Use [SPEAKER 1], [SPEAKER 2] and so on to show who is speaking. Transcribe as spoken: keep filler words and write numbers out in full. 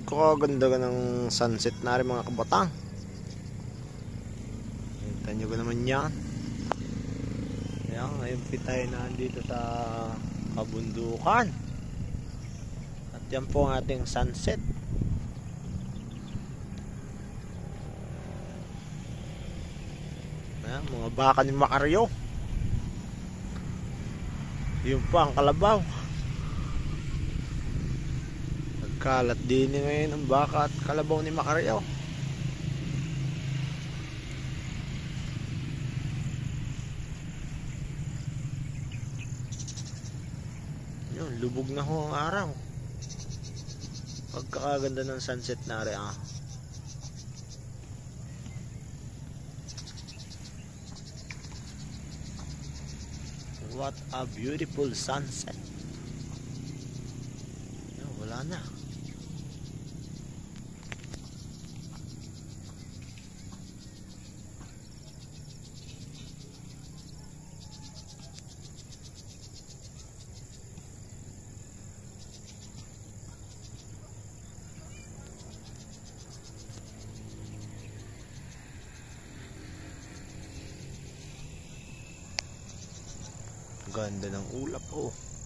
[SPEAKER 1] Kakaganda ka ng sunset na rin mga kabatang. Kita nyo ko naman yan. Ayan, ngayon pitay na dito sa kabundukan. At yan po ang ating sunset. Ayan, mga baka ni Macario. Yun pa ang kalabaw. Nagkalat din ngayon ang baka at kalabaw ni Macario. Yun, lubog na ho ang araw. Pagkakaganda ng sunset na rin ah. What a beautiful sunset. Yun, wala na. Ganda ng ulap oh.